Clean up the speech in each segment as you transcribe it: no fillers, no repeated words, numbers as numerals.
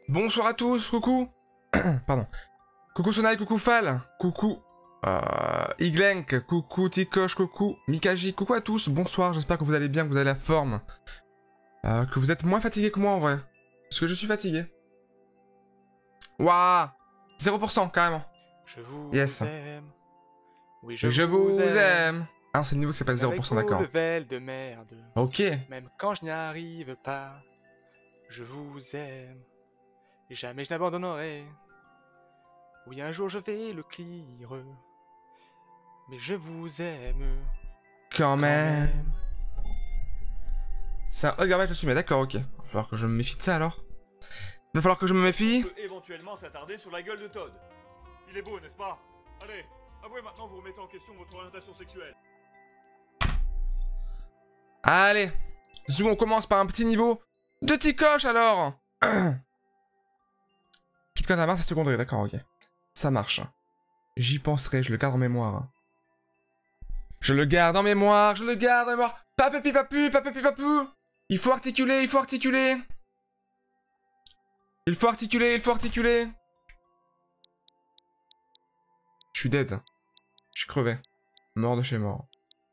Bonsoir à tous, coucou. Pardon. Coucou Sonai, coucou Fal, coucou Iglenk, coucou Tikosh, coucou Mikaji, coucou à tous, bonsoir, j'espère que vous allez bien, que vous avez la forme. Que vous êtes moins fatigué que moi en vrai. Parce que je suis fatigué. Waouh, 0% carrément. Je vous Yes. aime. Oui, Je vous aime. Ah non, c'est le niveau qui s'appelle 0%, d'accord. Level de merde. Ok. Même quand je n'y arrive pas, je vous aime. Et jamais je n'abandonnerai. Oui, un jour je vais le clear. Mais je vous aime. Quand même. C'est un hot garbage là-dessus, mais d'accord, ok. Il va falloir que je me méfie de ça alors. Il va falloir que je me méfie. On peut éventuellement s'attarder sur la gueule de Todd. Il est beau, n'est-ce pas? Allez, avouez maintenant vous remettez en question votre orientation sexuelle. Allez. Zou, on commence par un petit niveau de Tikosh alors. Quitte quand à marre, c'est secondaire, d'accord, ok. Ça marche. J'y penserai, je le garde en mémoire. Je le garde en mémoire, je le garde en mémoire. Papepi papu, papepi papou. Il faut articuler, il faut articuler. Il faut articuler, il faut articuler. Je suis dead. Je suis crevé. Mort de chez mort.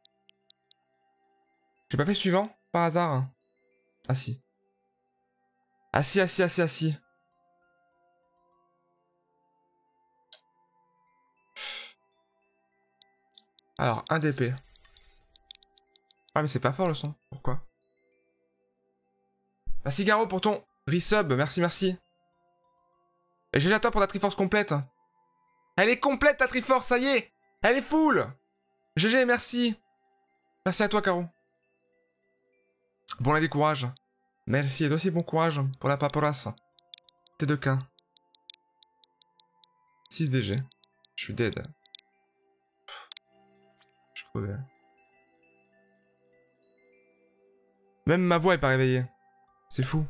J'ai pas fait suivant, par hasard. Ah si. Ah si, ah si, ah si, ah si. Alors, un DP. Ah mais c'est pas fort le son. Pourquoi? Merci Garo pour ton resub, merci, merci. Et GG à toi pour la Triforce complète. Elle est complète ta Triforce, ça y est. Elle est full. GG, merci. Merci à toi Caro. Bon lundi, courage. Merci, et toi aussi bon courage pour la paperasse. T2K. 6 DG. Je suis dead. Je suis crevé. Même ma voix est pas réveillée. C'est fou.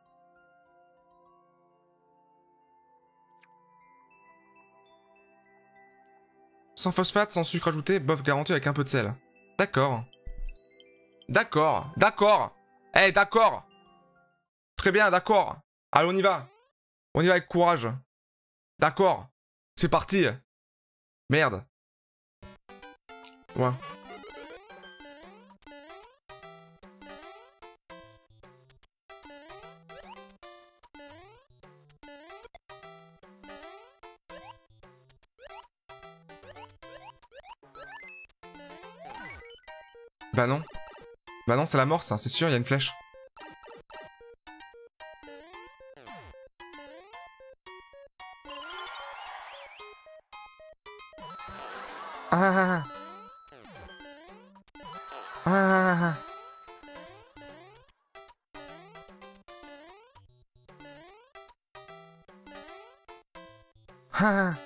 Sans phosphate, sans sucre ajouté, bof garanti avec un peu de sel. D'accord. D'accord, d'accord. Eh, d'accord. Très bien, d'accord. Allez, on y va. On y va avec courage. D'accord. C'est parti. Merde. Ouais. Bah non. Bah non, c'est la mort ça, c'est sûr, il y a une flèche. Ah. Ah. Ah.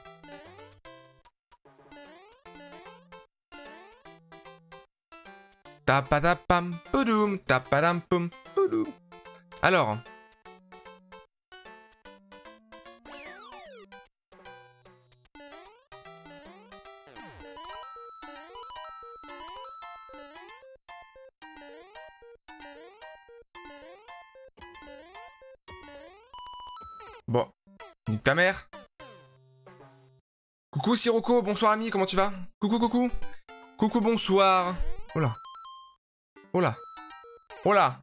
Tapadapam, poudoum, tapadam, poum, poudoum. Alors. Bon. Nique ta mère. Coucou Sirocco, bonsoir ami, comment tu vas? Coucou, coucou. Coucou, bonsoir. Oh là. Oh là. Oh là.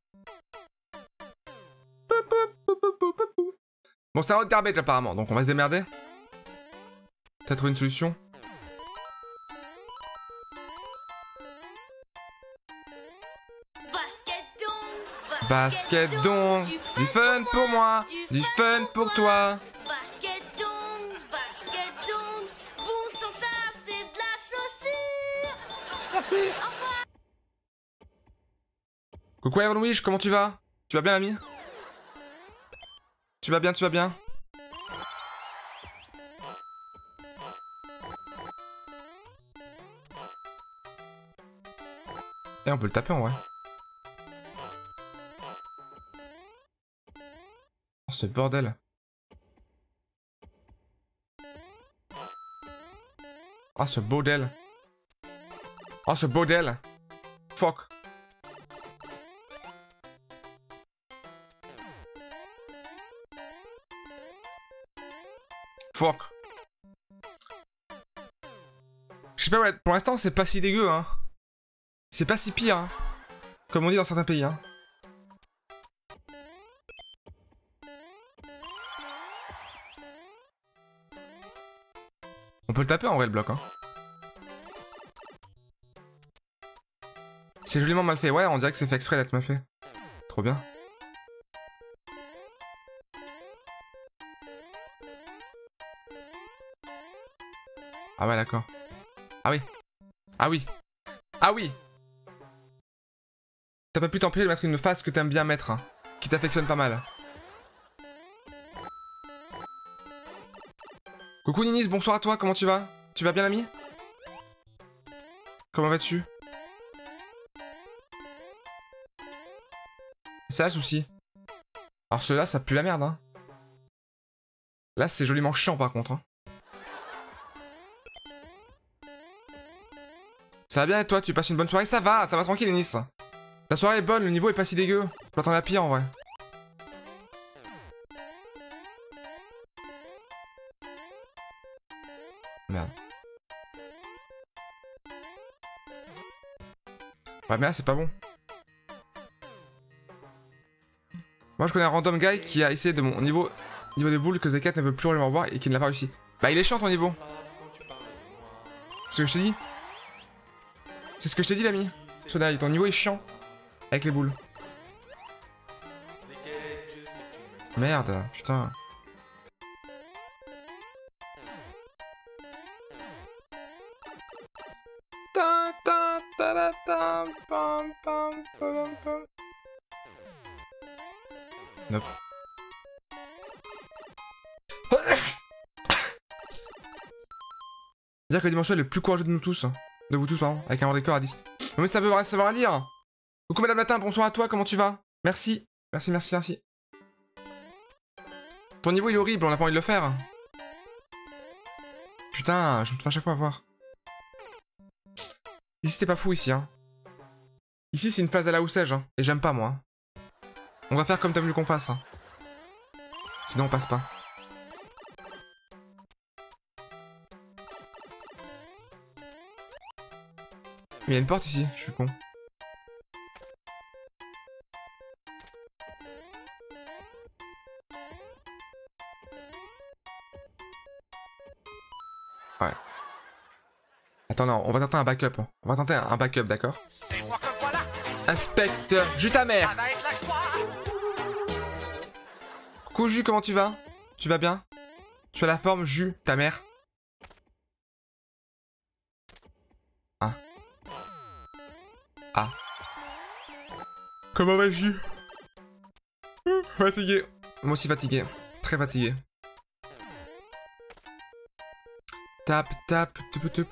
Bon, c'est un hot garbage apparemment, donc on va se démerder. Peut-être une solution. Basket donc, du fun pour moi, du fun pour toi. Basket donc, bon sang ça c'est de la chaussure. Merci. Coucou Iron Wish, comment tu vas? Tu vas bien l'ami? Tu vas bien, tu vas bien? Eh, on peut le taper en vrai. Oh, ce bordel. Oh, ce bordel. Oh, ce bordel. Fuck. Fuck. Je sais pas, ouais, pour l'instant, c'est pas si dégueu, hein. C'est pas si pire, hein. Comme on dit dans certains pays, hein. On peut le taper en vrai, le bloc, hein. C'est joliment mal fait. Ouais, on dirait que c'est fait exprès d'être mal fait. Trop bien. Ah ouais, d'accord. Ah oui. Ah oui. Ah oui. T'as pas pu t'empêcher de mettre une face que t'aimes bien mettre, hein, qui t'affectionne pas mal. Coucou Ninis, bonsoir à toi, comment tu vas? Tu vas bien l'ami? Comment vas-tu? C'est là le souci. Alors ceux-là, ça pue la merde, hein. Là, c'est joliment chiant par contre, hein. Ça va bien et toi, tu passes une bonne soirée? Ça va tranquille Nice. La soirée est bonne, le niveau est pas si dégueu. Je m'attends à la pire en vrai. Merde. Ouais mais là c'est pas bon. Moi je connais un random guy qui a essayé de mon niveau des boules que Z4 ne veut plus vraiment revoir et qui ne l'a pas réussi. Bah il est chiant ton niveau. C'est ce que je te dis. C'est ce que je t'ai dit l'ami. Sodaï, ton niveau est chiant. Avec les boules. Merde, putain. Nope. Dire que le dimanche est le plus courageux de nous tous. De vous tous, pardon. Avec un record à 10. Non mais ça veut rien dire. Coucou Madame Latin, bonsoir à toi, comment tu vas? Merci. Merci. Ton niveau il est horrible, on a pas envie de le faire. Putain, je me fais à chaque fois avoir. Ici c'est pas fou ici, hein. Ici c'est une phase à la houssège, hein. Et j'aime pas moi. On va faire comme t'as voulu qu'on fasse. Hein. Sinon on passe pas. Mais il y a une porte ici, je suis con. Ouais. Attends, non, on va tenter un backup. On va tenter un backup, d'accord? Inspecteur, Jus ta mère! Coucou Jus, comment tu vas? Tu vas bien? Tu as la forme Jus, ta mère? Ah. Ah. Comment va Jus? Fatigué. Moi aussi fatigué. Très fatigué. Tap, tap, tup, tup.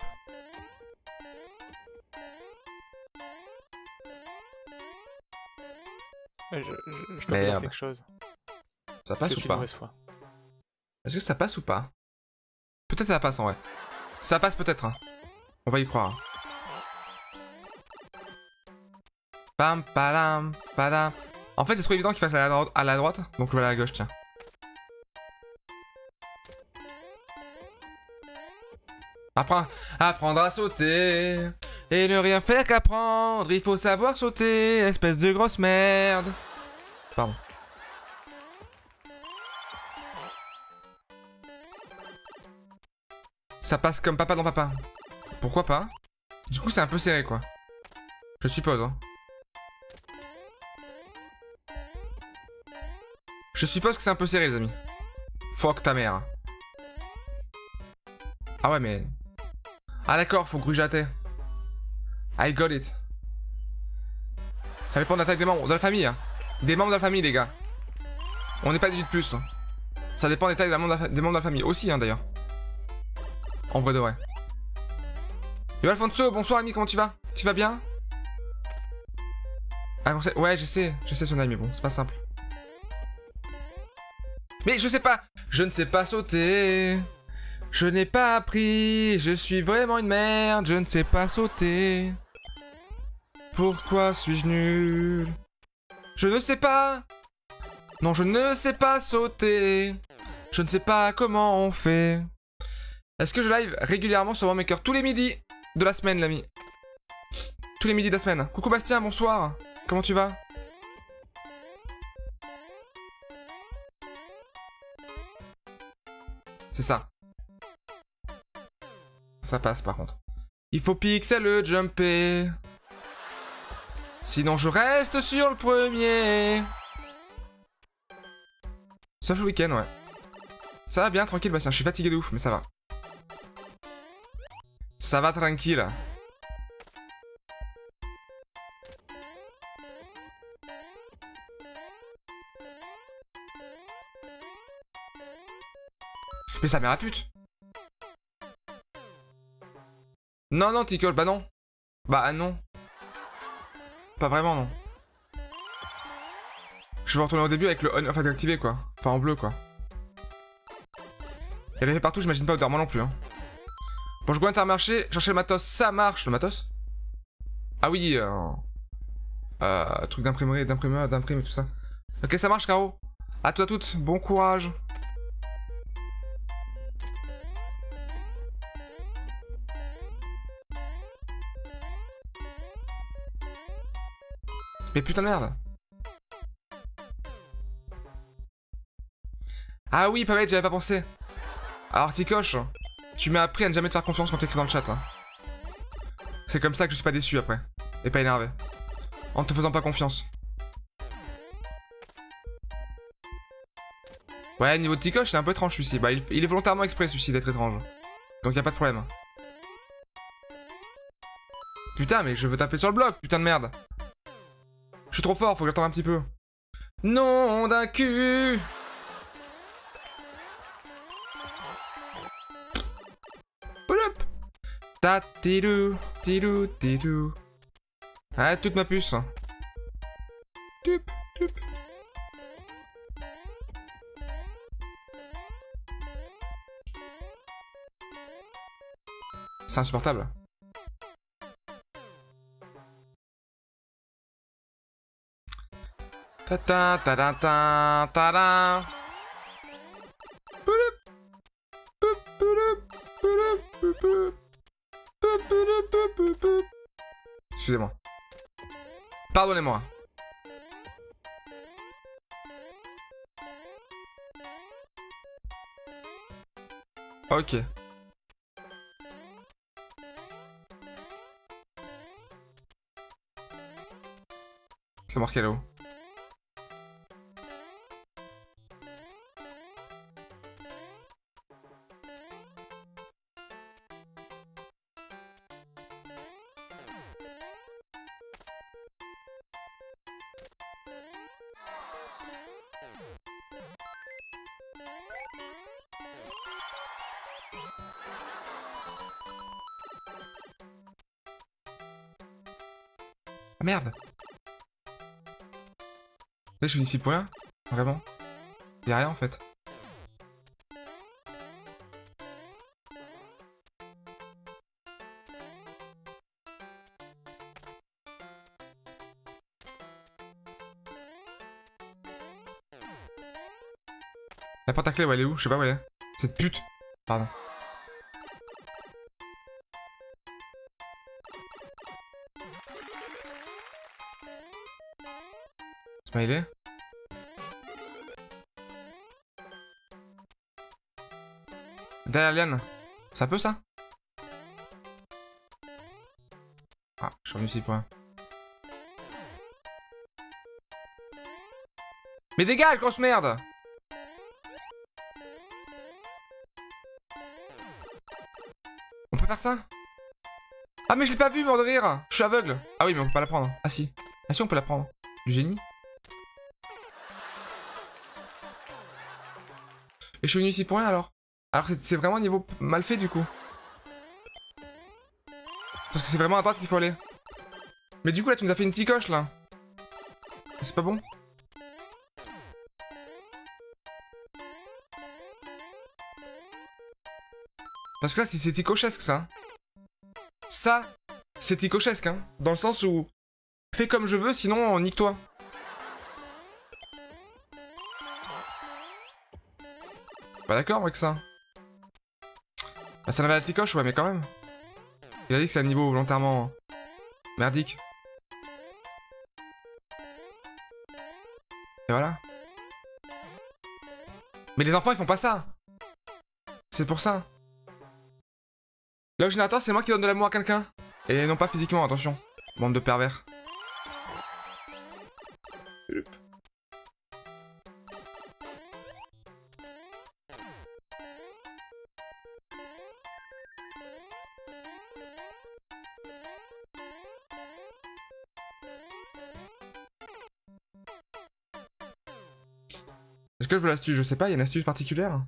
Je dois dire quelque chose. Ça passe ou pas? Est-ce que ça passe ou pas? Peut-être ça passe en vrai. Ça passe peut-être. Hein. On va y croire. Pam, palam, palam. En fait, c'est trop évident qu'il fasse à la droite, donc je vais aller à la gauche, tiens. Apprendre à sauter. Et ne rien faire qu'apprendre. Il faut savoir sauter, espèce de grosse merde. Pardon. Ça passe comme papa dans papa. Pourquoi pas? Du coup, c'est un peu serré, quoi. Je suppose, hein. Je suppose que c'est un peu serré, les amis. Fuck ta mère. Ah ouais, mais... Ah d'accord, faut grugeater. I got it. Ça dépend de la taille des membres. De la famille, hein. Des membres de la famille, les gars. On n'est pas 18+. Hein. Ça dépend des tailles des membres de la famille. Aussi, hein, d'ailleurs. En vrai de vrai. Yo Alfonso, bonsoir ami, comment tu vas? Tu vas bien? Ah, ouais, j'essaie son ami, mais bon, c'est pas simple. Mais je sais pas. Je ne sais pas sauter. Je n'ai pas appris. Je suis vraiment une merde. Je ne sais pas sauter. Pourquoi suis-je nul? Je ne sais pas. Non, je ne sais pas sauter. Je ne sais pas comment on fait. Est-ce que je live régulièrement sur Warmaker tous les midis de la semaine, l'ami? Tous les midis de la semaine. Coucou Bastien, bonsoir. Comment tu vas? C'est ça. Ça passe par contre. Il faut pixel le jumper. Sinon je reste sur le premier. Sauf le week-end, ouais. Ça va bien, tranquille, Bastien. Je suis fatigué de ouf, mais ça va. Ça va tranquille. Mais ça mère la pute. Non, non, Tickle, bah non. Bah non. Pas vraiment, non. Je vais retourner au début avec le on, enfin activé quoi. Enfin en bleu quoi. Il y avait fait partout, j'imagine pas odeur, moi non plus. Hein. Bon, je go à Intermarché, chercher le matos, ça marche. Le matos? Ah oui, truc d'imprimerie, d'imprimeur, d'imprime et tout ça. Ok, ça marche, Caro. À toi toutes, bon courage. Mais putain de merde. Ah oui, pas bête, j'avais pas pensé. Alors Ticoche, tu m'as appris à ne jamais te faire confiance quand t'écris dans le chat. Hein. C'est comme ça que je suis pas déçu après. Et pas énervé. En te faisant pas confiance. Ouais, niveau de Ticoche, c'est un peu étrange celui-ci. Bah, il est volontairement exprès celui-ci d'être étrange. Donc y a pas de problème. Putain, mais je veux taper sur le bloc, putain de merde. Je suis trop fort, faut que j'attende un petit peu. Nom d'un cul. Pouloup. Ta tidou, tidou, tidou. Ah, toute ma puce. Tup, tup. C'est insupportable. Ta ta ta ta ta ta ta. Excusez-moi. Pardonnez-moi. Ok. C'est marqué là-haut. Ah merde. Là je suis ici pour rien. Vraiment. Y'a rien en fait. La porte à clé, ouais, elle est où? Je sais pas où elle est. Cette pute. Pardon. Smiley. Derrière Liane. C'est un peu ça? Ah, je suis revenu ici pour rien. Mais dégage, grosse merde! On peut faire ça? Ah mais je l'ai pas vu, mort de rire! Je suis aveugle! Ah oui, mais on peut pas la prendre. Ah si. Ah si, on peut la prendre. Du génie. Et je suis venu ici pour rien alors? Alors c'est vraiment un niveau mal fait du coup. Parce que c'est vraiment à droite qu'il faut aller. Mais du coup là tu nous as fait une petite coche là. C'est pas bon? Parce que ça c'est ticochesque ça. Ça c'est ticochesque hein. Dans le sens où fais comme je veux sinon nique-toi. « Pas d'accord avec ça. Bah, ça n'avait la ticoche, ouais, mais quand même. Il a dit que c'est un niveau volontairement merdique. Et voilà. Mais les enfants, ils font pas ça. C'est pour ça. Là, au générateur, c'est moi qui donne de l'amour à quelqu'un. Et non pas physiquement, attention. Bande de pervers. Est-ce que je veux l'astuce? Je sais pas, il y a une astuce particulière?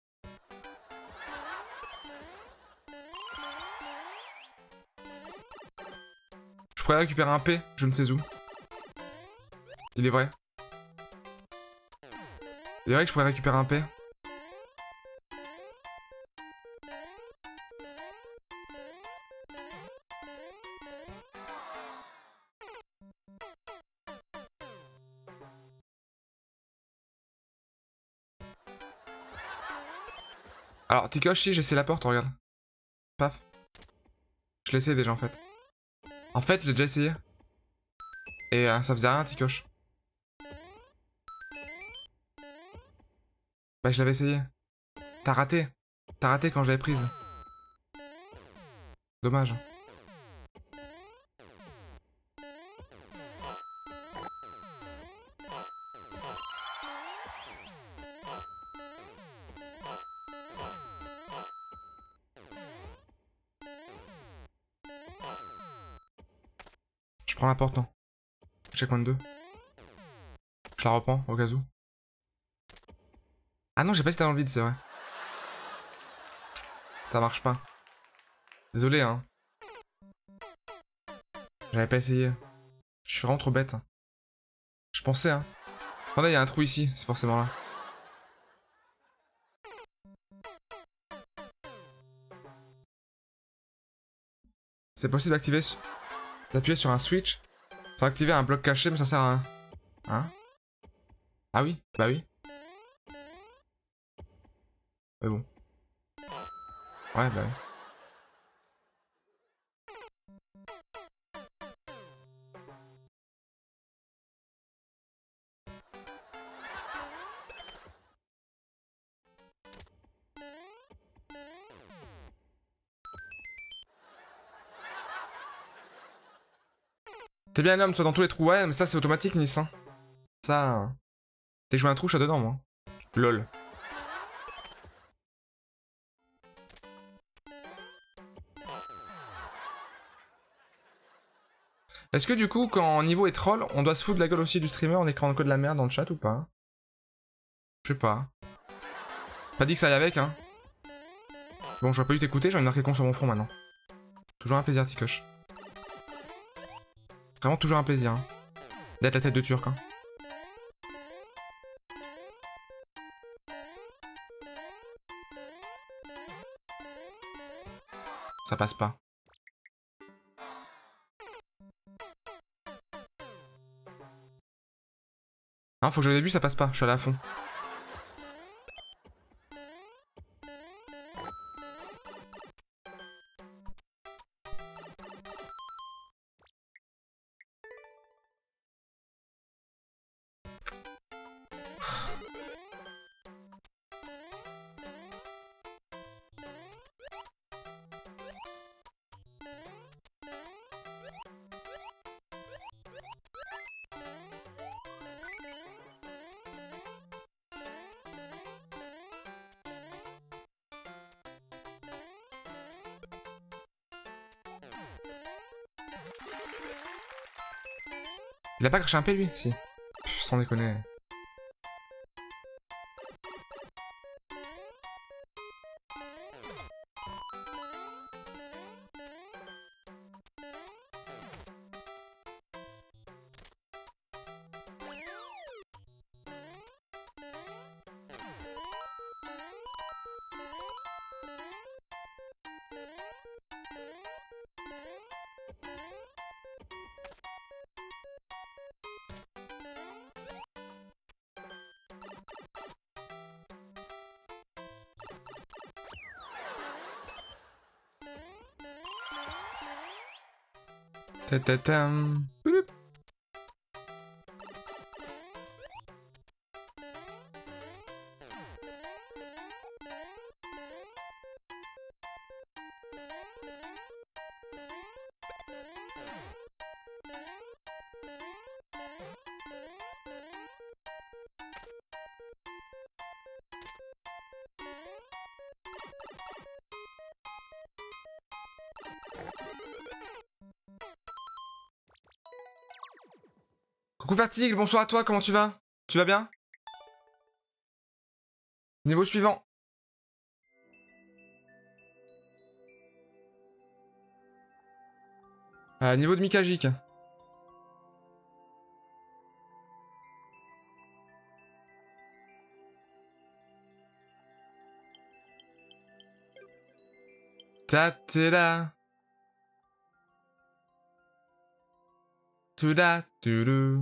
Je pourrais récupérer un P, je ne sais où. Il est vrai. Il est vrai que je pourrais récupérer un P. Alors, Tikosh, si, j'ai essayé la porte, regarde. Paf. Je l'ai essayé déjà, en fait. En fait, j'ai déjà essayé. Et ça faisait rien, Tikosh. Bah, je l'avais essayé. T'as raté. T'as raté quand je l'avais prise. Dommage. Je prends la porte, non. Checkpoint 2. Je la reprends, au cas où. Ah non, j'ai pas essayé dans le vide, c'est vrai. Ça marche pas. Désolé, hein. J'avais pas essayé. Je suis vraiment trop bête. Je pensais, hein. Attendez, il y a un trou ici, c'est forcément là. C'est possible d'appuyer sur un switch pour activer un bloc caché, mais ça sert à rien. Hein? Ah oui? Bah oui. Mais bon. Ouais, bah oui. T'es bien un homme, toi, dans tous les trous. Ouais, mais ça, c'est automatique, Nice. Hein. Ça... T'es joué un trou, je suis dedans, moi. Lol. Est-ce que du coup, quand niveau est troll, on doit se foutre de la gueule aussi du streamer en écrivant que de la merde dans le chat ou pas? Je sais pas. Pas dit que ça aille avec, hein. Bon, j'aurais pas dû t'écouter, j'ai envie de marquer con sur mon front maintenant. Toujours un plaisir, Tikosh. Vraiment toujours un plaisir, hein. D'être la tête de Turc, hein. Ça passe pas. Non, faut que j'aille au début, ça passe pas, je suis allé à fond. Il a pas craché un P, lui? Si. Pff, sans déconner. Ta-ta-tam. Pouloup. Coucou Vertigle, bonsoir à toi, comment tu vas? Tu vas bien? Niveau suivant. Niveau de Mikajik. Ta-ta-da. Tuda, tudu.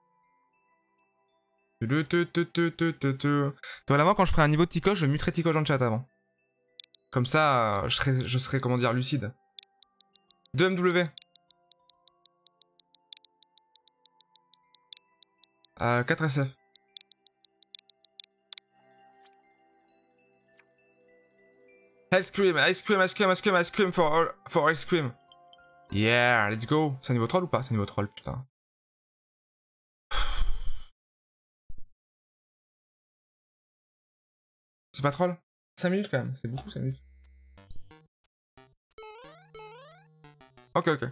Voilà, moi quand je ferai un niveau de Ticoche, je muterai Ticoche dans le chat avant. Comme ça, je serai, comment dire, lucide. 2MW. 4SF. Ice cream, ice cream, ice cream, ice cream, ice cream for ice cream. Yeah, let's go. C'est un niveau troll ou pas? C'est un niveau troll, putain. C'est pas troll? 5 minutes quand même, c'est beaucoup 5 minutes. Ok, ok.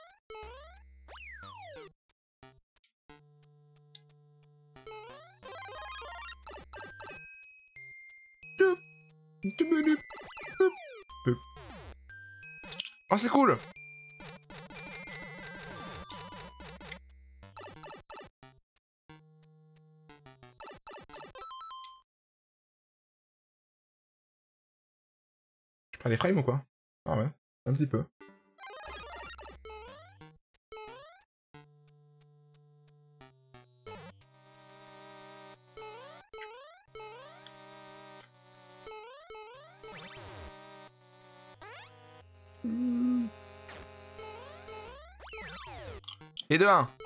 Oh, c'est cool! Je prends les frames ou quoi? Ah ouais, un petit peu. Et de 1.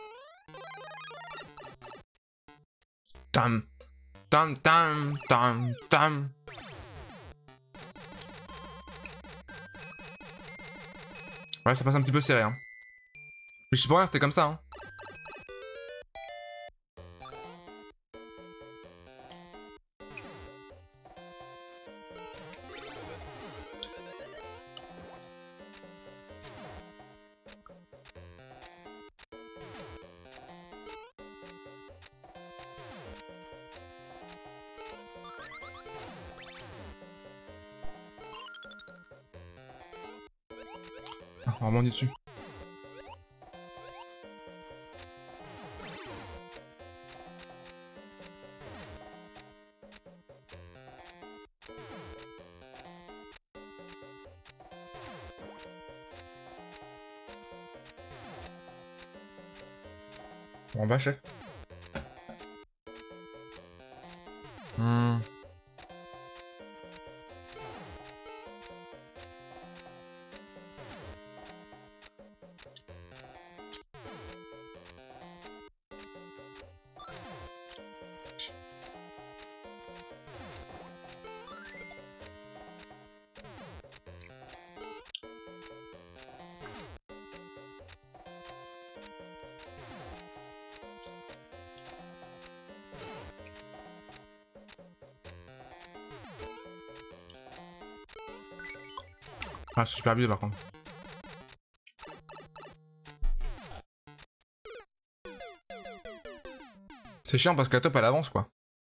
Tam. Tam tam tam tam. Ouais, ça passe un petit peu serré, hein. Mais je sais pas rien, c'était comme ça, hein. Ah, on rebondit dessus. On va, chef. Ah, c'est super bien par contre. C'est chiant parce que la top elle avance quoi.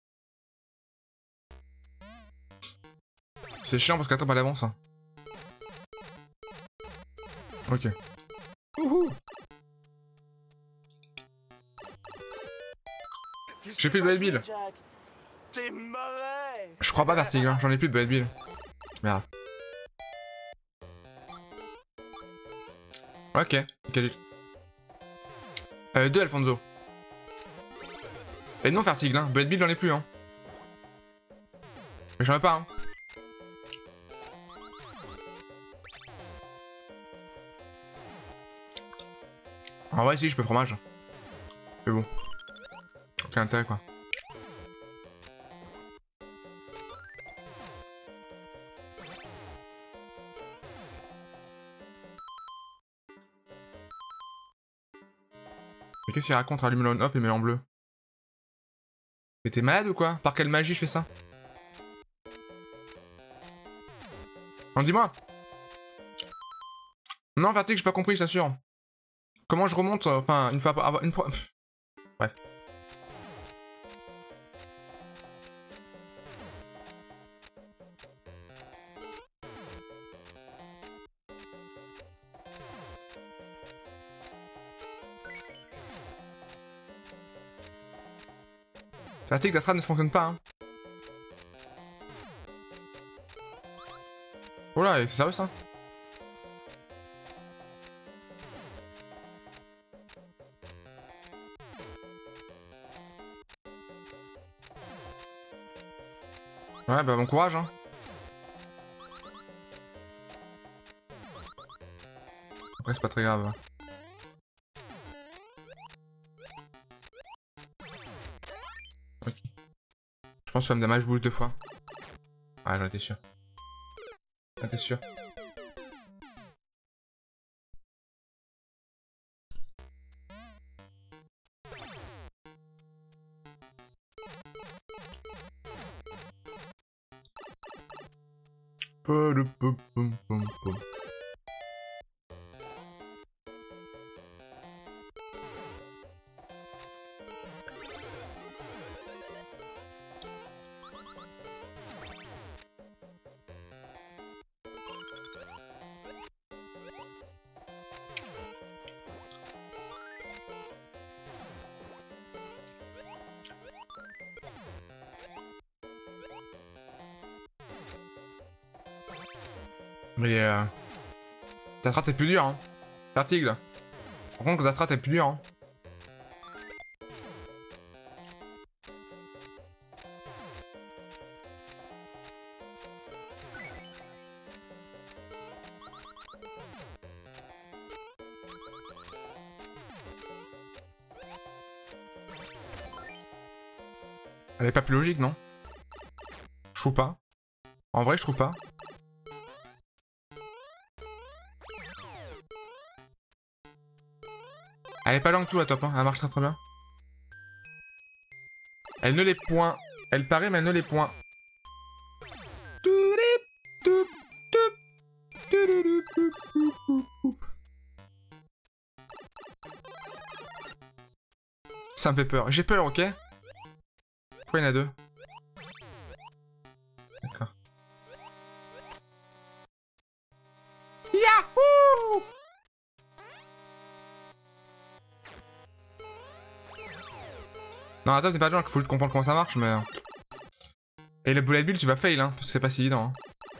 C'est chiant parce que la top elle avance. Hein. Ok. Wouhou. J'ai plus de Bullet Bill. Je crois pas Vertigue, hein. J'en ai plus de Bullet Bill. Merde. Ok, nickel. 2 Alfonso. Et non Vertigue, hein. Bullet Bill j'en ai plus, hein. Mais j'en ai pas, hein. En vrai, si, je peux fromage. Mais bon. Aucun intérêt, quoi. Mais qu'est-ce qu'il raconte, allume le on-off et met en bleu? Mais t'es malade ou quoi? Par quelle magie je fais ça? Non, dis-moi. Non, Vertic, j'ai pas compris, je t'assure. Comment je remonte, enfin, une fois par... Une fois... Bref. Vertic, ta strat ne fonctionne pas, hein. Oh là, c'est sérieux ça? Ouais, bah bon courage, hein. Après, c'est pas très grave. Ok. Je pense que ça me damage bouge 2 fois. Ah, j'en étais sûr. Ah, t'es sûr? Mais ta strat est plus dure, hein. Vertig, là. Par contre, ta strat est plus dure, hein. Elle est pas plus logique, non? Je trouve pas. En vrai, je trouve pas. Elle est pas longue tout la top, hein. Elle marche très bien. Elle ne les point. Elle paraît mais elle ne les point. Ça me fait peur. J'ai peur, ok? Pourquoi il y en a 2? D'accord. Yahoo! Non, attends, t'es pas genre qu'il faut juste comprendre comment ça marche, mais... Et le bullet bill, tu vas fail, hein, parce que c'est pas si évident, hein.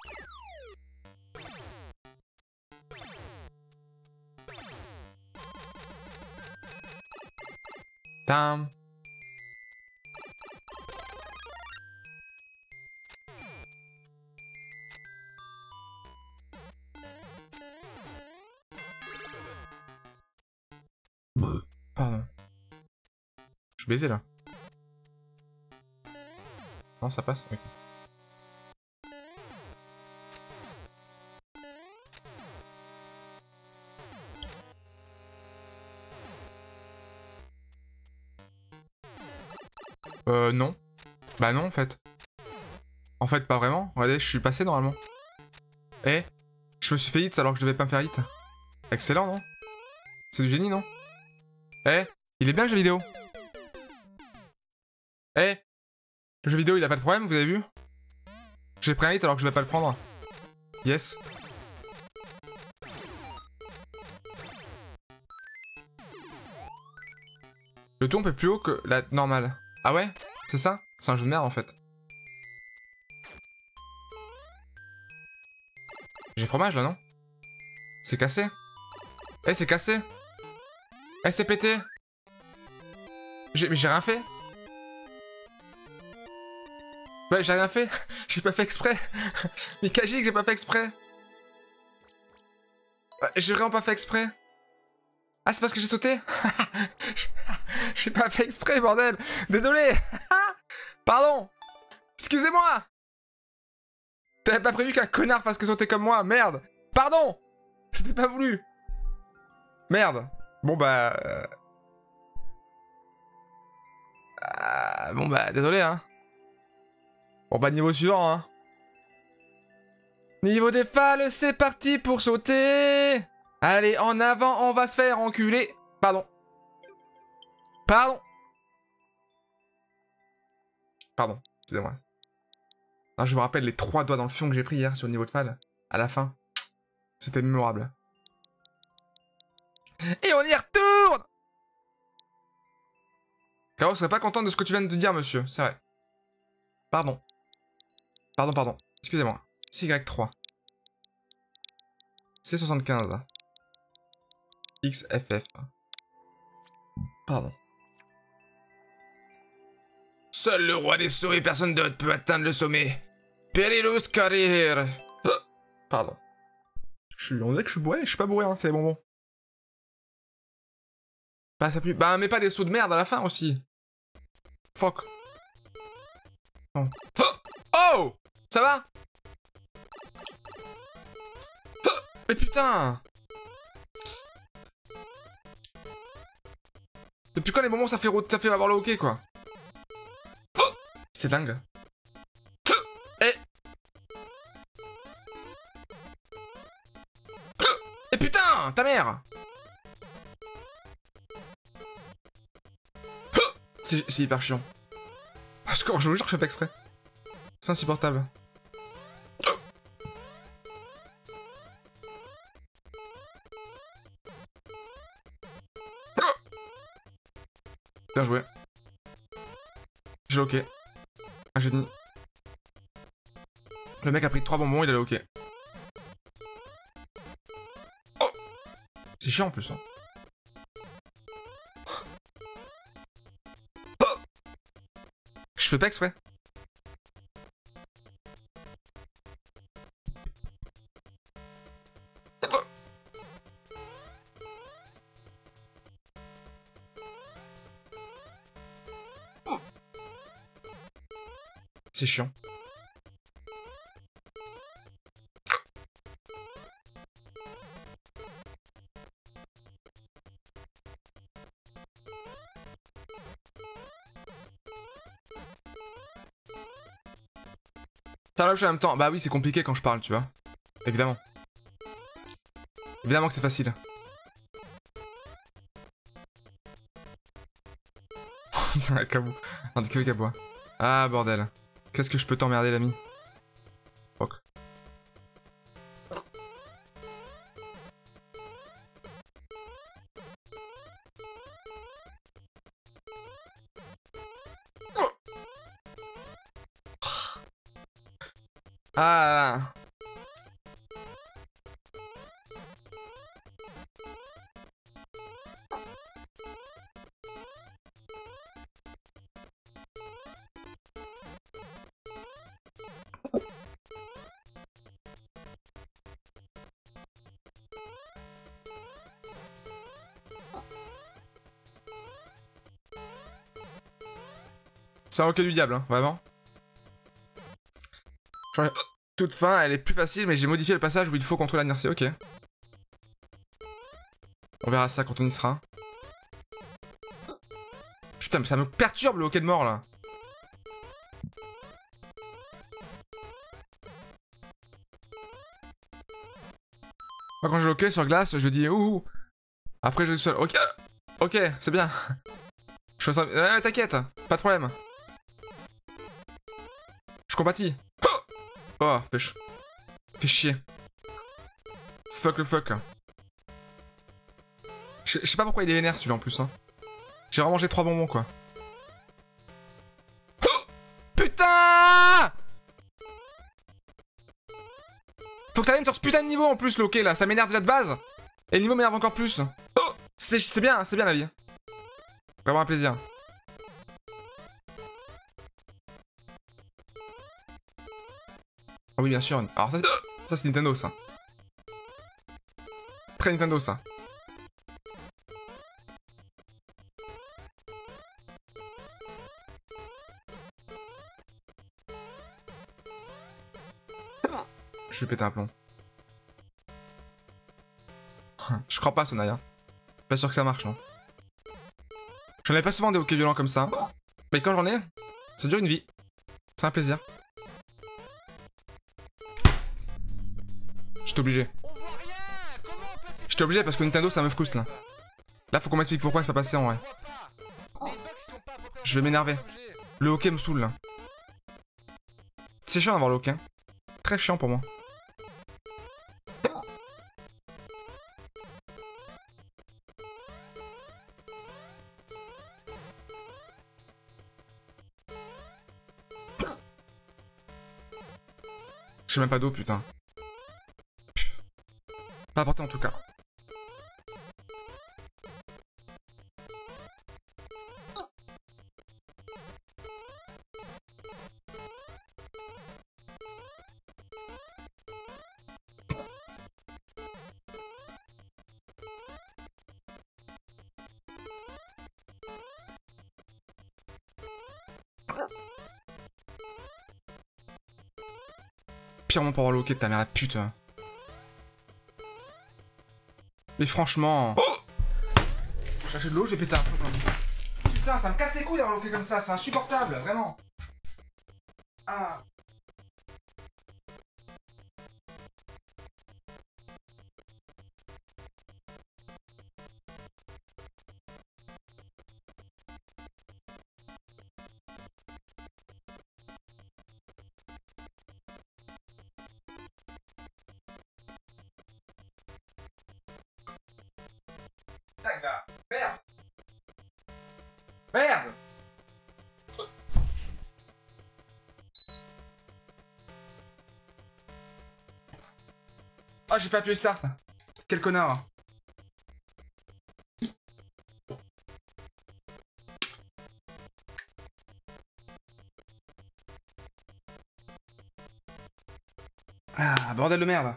Tam. Pardon. Je suis baisé, là. Non, ça passe. Ok. Non. Bah non, en fait. En fait, pas vraiment. Regardez, je suis passé, normalement. Eh, je me suis fait hit alors que je devais pas me faire hit. Excellent, non? C'est du génie, non? Eh, il est bien le jeu vidéo. Eh, le jeu vidéo, il a pas de problème, vous avez vu? J'ai pris un hit alors que je vais pas le prendre. Yes. Le ton est plus haut que la normale. Ah ouais? C'est ça? C'est un jeu de merde en fait. J'ai fromage là, non? C'est cassé? Eh, c'est cassé? Eh, c'est pété? Mais j'ai rien fait? Ouais, j'ai rien fait. J'ai pas fait exprès. Mais Kajik, j'ai pas fait exprès. J'ai vraiment pas fait exprès. Ah, c'est parce que j'ai sauté? J'ai pas fait exprès, bordel. Désolé. Pardon. Excusez-moi. T'avais pas prévu qu'un connard fasse que sauter comme moi, merde. Pardon. C'était pas voulu. Merde. Bon bah... bon bah, désolé, hein. Bon bah, niveau suivant, hein. Niveau des phalles, c'est parti pour sauter. Allez, en avant, on va se faire enculer. Pardon. Pardon. Pardon, excusez-moi. Non, je me rappelle les 3 doigts dans le fion que j'ai pris hier sur le niveau de phalle. À la fin. C'était mémorable. Et on y retourne. Caro serait pas content de ce que tu viens de dire, monsieur. C'est vrai. Pardon. Pardon. Excusez-moi. CY3. C75. XFF. Pardon. Seul le roi des sauts et personne d'autre peut atteindre le sommet. Perilous carrière. Pardon. On dirait que je suis bourré, je suis pas bourré, hein, c'est les bonbons. Bah, ça pue. Bah, mais pas des sauts de merde à la fin aussi. Fuck. Oh. Oh, ça va? Mais putain! Depuis quand les bonbons ça fait avoir le hockey quoi? C'est dingue. Et putain, ta mère! C'est hyper chiant. Parce que je vous jure, je fais pas exprès. C'est insupportable. Bien joué. J'ai le hockey. Un génie. Le mec a pris 3 bonbons, il a le hockey. Oh, c'est chiant en plus. Hein. Oh, je fais pas exprès. C'est chiant. Faire la bouche en même temps. Bah oui, c'est compliqué quand je parle, tu vois. Évidemment. Évidemment que c'est facile. C'est un cabou. Un cabou. Ah, bordel. Qu'est-ce que je peux t'emmerder, l'ami? Fuck. Ah là là. C'est un hockey du diable, hein, vraiment. Genre, toute fin, elle est plus facile, mais j'ai modifié le passage où il faut contrôler l'inertie, ok. On verra ça quand on y sera. Putain, mais ça me perturbe le hockey de mort, là. Moi, quand j'ai le hockey sur glace, je dis ouh. Après, je suis seul. Ok, ok, c'est bien. Je fais ça. T'inquiète, pas de problème. Je compatis. Oh, fais chier. Fuck le fuck. Je sais pas pourquoi il est vénère celui-là en plus. Hein. J'ai vraiment mangé 3 bonbons quoi. Oh, putain! Faut que ça vienne sur ce putain de niveau en plus le hockey là. Ça m'énerve déjà de base. Et le niveau m'énerve encore plus. Oh, c'est bien la vie. Vraiment un plaisir. Ah oui, bien sûr. Alors ça c'est Nintendo, ça. Très Nintendo, ça. Je vais péter un plomb. Je crois pas, Sonaya. Pas sûr que ça marche, non. J'en ai pas souvent des hockey violents comme ça. Mais quand j'en ai, ça dure une vie. C'est un plaisir. J'étais obligé. J'étais obligé parce que Nintendo ça me frustre là. Là faut qu'on m'explique pourquoi c'est pas passé en vrai. Je vais m'énerver. Le hockey me saoule là. C'est chiant d'avoir le hockey. Très chiant pour moi. J'ai même pas d'eau, putain. Pas apporté en tout cas. Pirement pour avoir le hockey de ta mère la pute. Mais franchement... Oh, faut chercher de l'eau, je vais péter un peu. Putain, ça me casse les couilles d'avoir le hockey comme ça, c'est insupportable, vraiment. Ah. Merde. Merde. Oh, j'ai pas appuyé start. Quel connard. Ah, bordel de merde.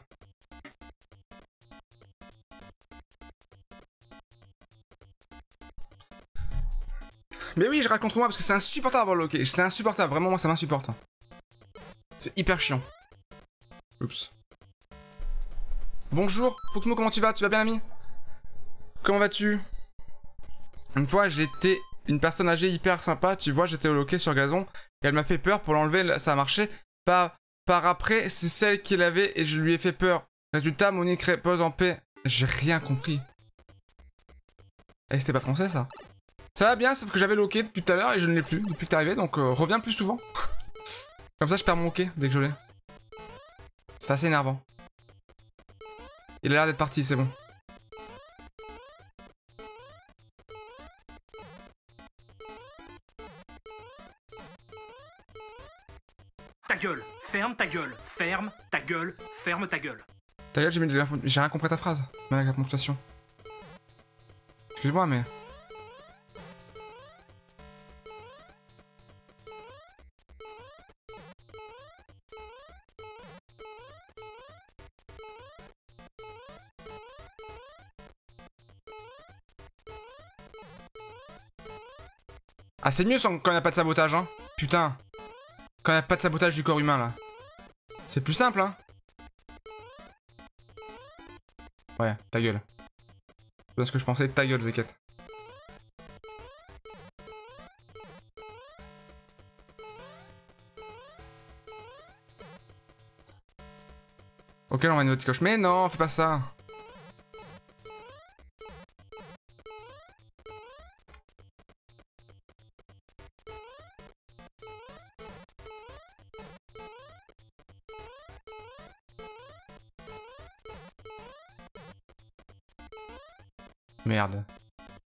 Mais oui, je raconte moi parce que c'est insupportable d'avoir le hockey. C'est insupportable, vraiment, moi ça m'insupporte. C'est hyper chiant. Oups. Bonjour, Foxmo, comment tu vas? Tu vas bien, ami? Comment vas-tu? Une fois, j'étais une personne âgée hyper sympa, tu vois, j'étais au hockey sur gazon, et elle m'a fait peur pour l'enlever, ça a marché. Par après, c'est celle qui l'avait et je lui ai fait peur. Résultat, Monique repose en paix. J'ai rien compris. Eh, c'était pas français, ça? Ça va bien, sauf que j'avais le hockey depuis tout à l'heure et je ne l'ai plus depuis que t'es arrivé, donc reviens plus souvent. Comme ça, je perds mon hockey dès que je l'ai. C'est assez énervant. Il a l'air d'être parti, c'est bon. Ta gueule, ferme ta gueule, ferme ta gueule, ferme ta gueule. Ta gueule, j'ai rien compris à ta phrase, même avec la ponctuation. Excuse-moi, mais... Ah, c'est mieux quand il n'y a pas de sabotage, hein. Putain. Quand il n'y a pas de sabotage du corps humain, là. C'est plus simple, hein. Ouais, ta gueule. C'est bien ce que je pensais, ta gueule, Zeket. Ok, on va une autre coche. Mais non, fais pas ça. Merde.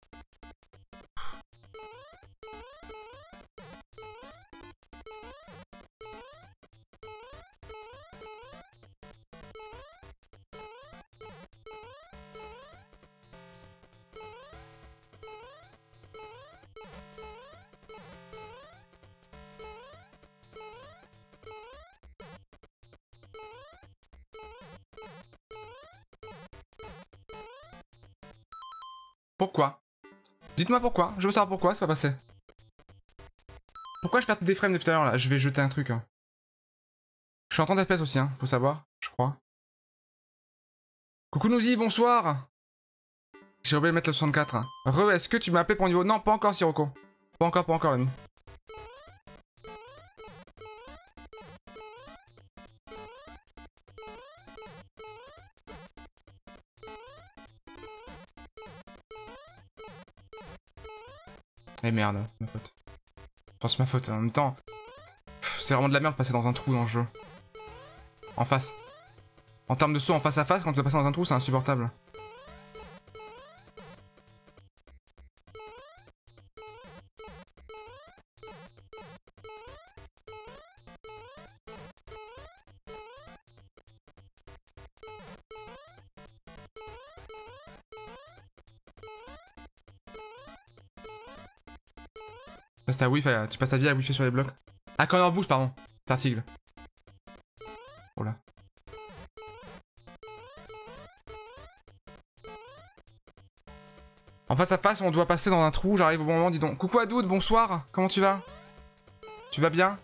Pourquoi? Dites-moi pourquoi, je veux savoir pourquoi c'est pas passé. Pourquoi je perds des frames depuis tout à l'heure là? Je vais jeter un truc. Hein. Je suis en 30 FPS aussi, hein, faut savoir, je crois. Coucou Nouzi, bonsoir. J'ai oublié de mettre le 64. Re, est-ce que tu m'as appelé pour niveau... Non, pas encore, Sirocco. Pas encore, l'ami. Eh merde, ma faute. Enfin, c'est ma faute, en même temps. C'est vraiment de la merde de passer dans un trou dans le jeu. En face. En termes de saut en face à face, quand tu dois passer dans un trou, c'est insupportable. Tu passes ta vie à wifi sur les blocs. Ah, corner bouge, pardon. Fertigle. Oh là. En face à face, on doit passer dans un trou. J'arrive au bon moment, dis donc. Coucou Adoud, bonsoir. Comment tu vas? Tu vas bien?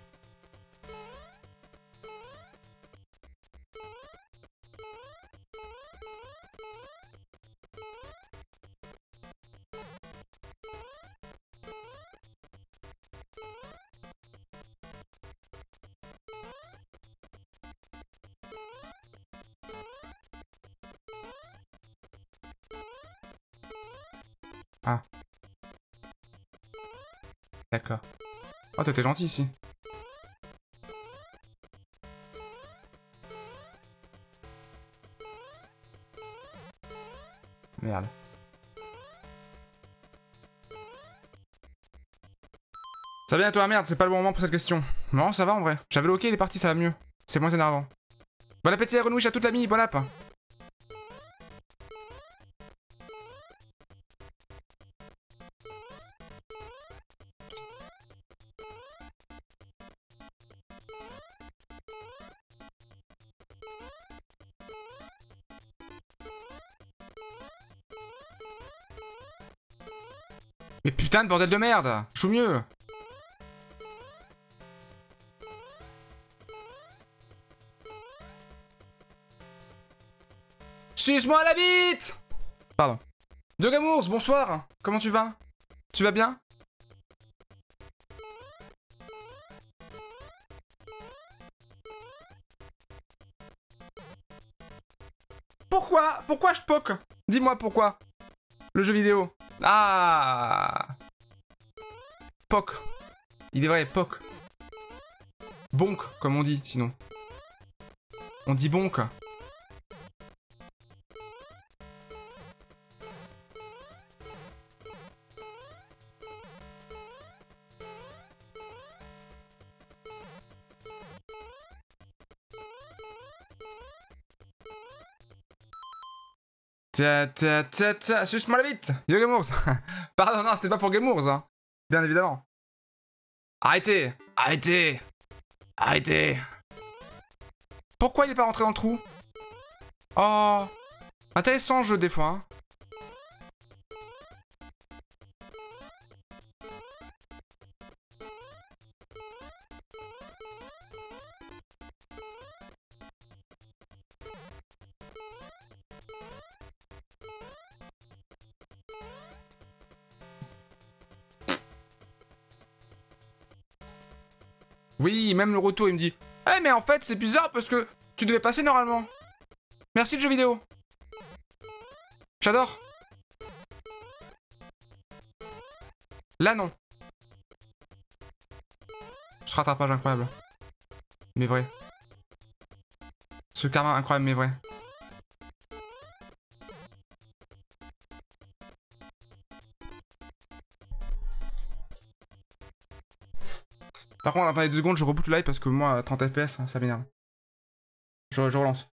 Ah. D'accord. Oh, t'étais gentil ici. Merde. Ça va bien toi, merde, c'est pas le bon moment pour cette question. Non, ça va en vrai. J'avais le hockey, il est parti, ça va mieux. C'est moins énervant. Bon appétit à Renouiche à toute la mie, bon app. Mais putain de bordel de merde! Je joue mieux! Suce-moi la bite! Pardon. De Gamours, bonsoir! Comment tu vas? Tu vas bien? Pourquoi? Pourquoi je poke? Dis-moi pourquoi. Le jeu vidéo. Ah! Poc. Il est vrai, poc. Bonk, comme on dit, sinon. On dit bonk. Suce-moi la bite! Yo Gamours! Pardon, non, c'était pas pour Gamours, hein. Bien évidemment. Arrêtez! Arrêtez! Arrêtez! Pourquoi il est pas rentré dans le trou? Oh! Intéressant le jeu des fois, hein. Oui, même le retour, il me dit « Eh, mais en fait, c'est bizarre parce que tu devais passer normalement. Merci le jeu vidéo. J'adore. Là, non. Ce rattrapage incroyable. Mais vrai. Ce karma incroyable, mais vrai. Par contre, attendez 2 secondes, je reboot le live parce que moi, 30 FPS, ça m'énerve. Je relance.